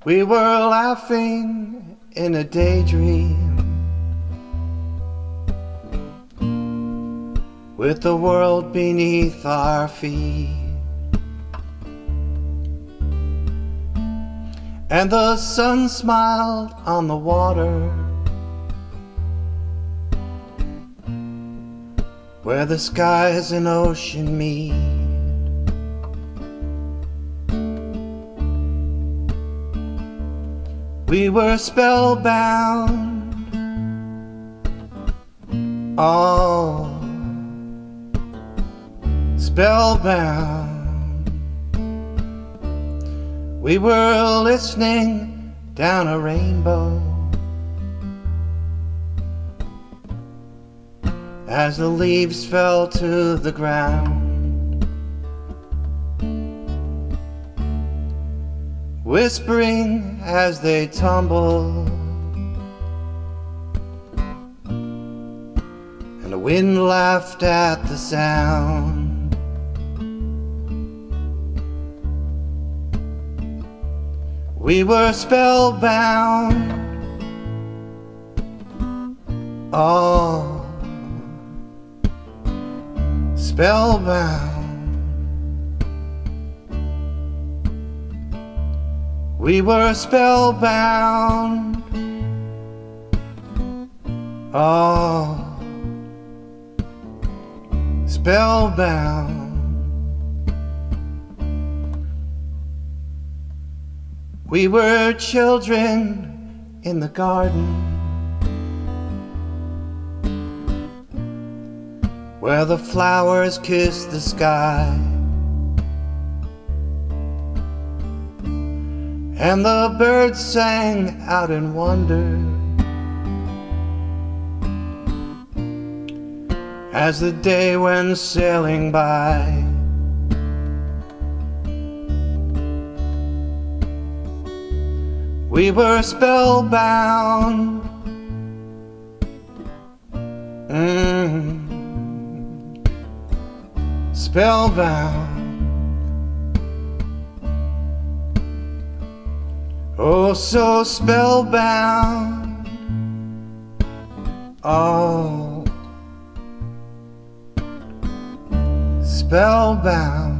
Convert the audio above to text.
We were laughing in a daydream, with the world beneath our feet, and the sun smiled on the water, where the skies and ocean meet. We were spellbound, oh, spellbound. We were listening down a rainbow as the leaves fell to the ground, whispering as they tumble, and the wind laughed at the sound. We were spellbound, oh, spellbound. We were spellbound, oh, spellbound. We were children in the garden, where the flowers kissed the sky, and the birds sang out in wonder as the day went sailing by. We were spellbound, spellbound. Oh, so spellbound, oh, spellbound.